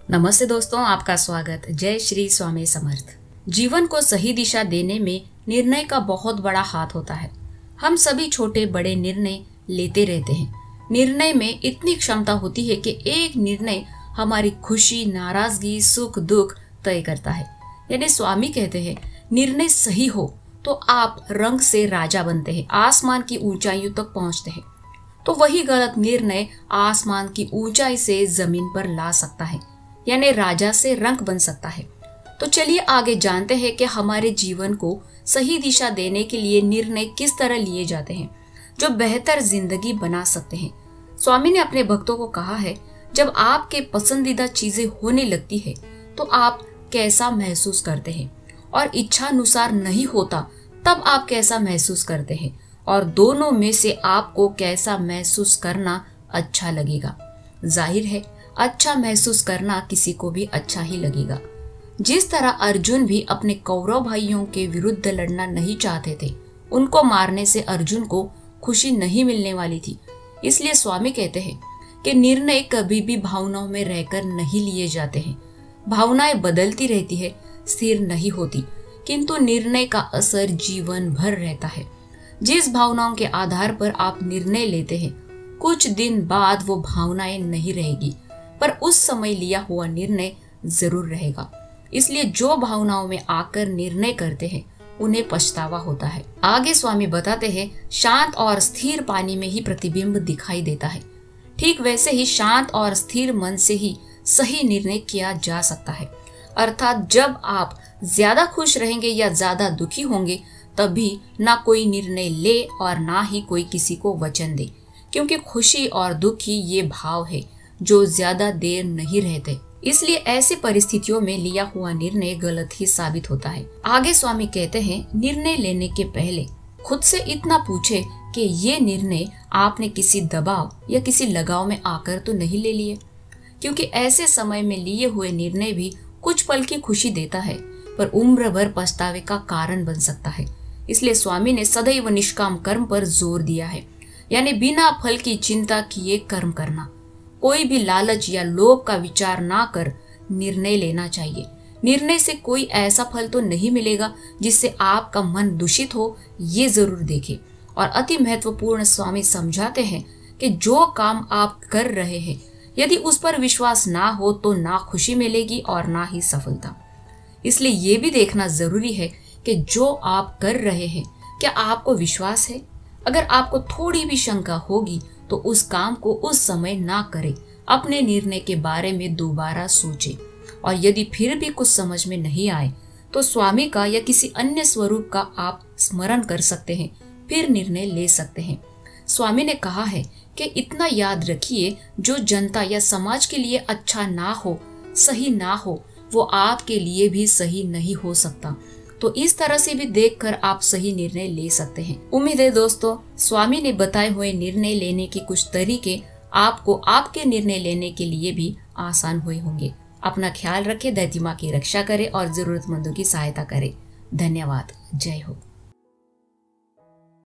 नमस्ते दोस्तों, आपका स्वागत। जय श्री स्वामी समर्थ। जीवन को सही दिशा देने में निर्णय का बहुत बड़ा हाथ होता है। हम सभी छोटे बड़े निर्णय लेते रहते हैं। निर्णय में इतनी क्षमता होती है कि एक निर्णय हमारी खुशी, नाराजगी, सुख दुख तय करता है। यानी स्वामी कहते हैं, निर्णय सही हो तो आप रंग से राजा बनते हैं, आसमान की ऊंचाइयों तक पहुंचते हैं। तो वही गलत निर्णय आसमान की ऊंचाई से जमीन पर ला सकता है, यानी राजा से रंक बन सकता है। तो चलिए आगे जानते हैं कि हमारे जीवन को सही दिशा देने के लिए निर्णय किस तरह लिए जाते हैं जो बेहतर जिंदगी बना सकते हैं। स्वामी ने अपने भक्तों को कहा है, जब आपके पसंदीदा चीजें होने लगती है तो आप कैसा महसूस करते हैं, और इच्छा अनुसार नहीं होता तब आप कैसा महसूस करते हैं, और दोनों में से आपको कैसा महसूस करना अच्छा लगेगा। जाहिर है, अच्छा महसूस करना किसी को भी अच्छा ही लगेगा। जिस तरह अर्जुन भी अपने कौरव भाइयों के विरुद्ध लड़ना नहीं चाहते थे, उनको मारने से अर्जुन को खुशी नहीं मिलने वाली थी। इसलिए स्वामी कहते हैं कि निर्णय कभी भी भावनाओं में रहकर नहीं लिए जाते हैं। भावनाएं बदलती रहती है, स्थिर नहीं होती, किंतु निर्णय का असर जीवन भर रहता है। जिस भावनाओं के आधार पर आप निर्णय लेते हैं, कुछ दिन बाद वो भावनाएं नहीं रहेगी, पर उस समय लिया हुआ निर्णय जरूर रहेगा। इसलिए जो भावनाओं में आकर निर्णय करते हैं उन्हें पछतावा होता है। आगे स्वामी बताते हैं, शांत और स्थिर पानी में ही प्रतिबिंब दिखाई देता है। ठीक वैसे ही शांत और स्थिर मन से ही सही निर्णय किया जा सकता है। अर्थात जब आप ज्यादा खुश रहेंगे या ज्यादा दुखी होंगे, तभी ना कोई निर्णय ले और ना ही कोई किसी को वचन दे, क्योंकि खुशी और दुखी ये भाव है जो ज्यादा देर नहीं रहते। इसलिए ऐसी परिस्थितियों में लिया हुआ निर्णय गलत ही साबित होता है। आगे स्वामी कहते हैं, निर्णय लेने के पहले खुद से इतना पूछे कि ये निर्णय आपने किसी दबाव या किसी लगाव में आकर तो नहीं ले लिए, क्योंकि ऐसे समय में लिए हुए निर्णय भी कुछ पल की खुशी देता है, पर उम्र भर पछतावे का कारण बन सकता है। इसलिए स्वामी ने सदैव निष्काम कर्म पर जोर दिया है, यानी बिना फल की चिंता किए कर्म करना। कोई भी लालच या लोभ का विचार ना कर निर्णय लेना चाहिए। निर्णय से कोई ऐसा फल तो नहीं मिलेगा जिससे आपका मन दूषित हो, ये जरूर देखें। और अति महत्वपूर्ण स्वामी समझाते हैं कि जो काम आप कर रहे हैं, यदि उस पर विश्वास ना हो तो ना खुशी मिलेगी और ना ही सफलता। इसलिए ये भी देखना जरूरी है कि जो आप कर रहे हैं, क्या आपको विश्वास है। अगर आपको थोड़ी भी शंका होगी तो उस काम को उस समय ना करें। अपने निर्णय के बारे में दोबारा सोचें, और यदि फिर भी कुछ समझ में नहीं आए तो स्वामी का या किसी अन्य स्वरूप का आप स्मरण कर सकते हैं, फिर निर्णय ले सकते हैं। स्वामी ने कहा है कि इतना याद रखिए, जो जनता या समाज के लिए अच्छा ना हो, सही ना हो, वो आपके लिए भी सही नहीं हो सकता। तो इस तरह से भी देखकर आप सही निर्णय ले सकते हैं। उम्मीद है दोस्तों, स्वामी ने बताए हुए निर्णय लेने के कुछ तरीके आपको आपके निर्णय लेने के लिए भी आसान हुए होंगे। अपना ख्याल रखें, धरती माँ की रक्षा करें और जरूरतमंदों की सहायता करें। धन्यवाद। जय हो।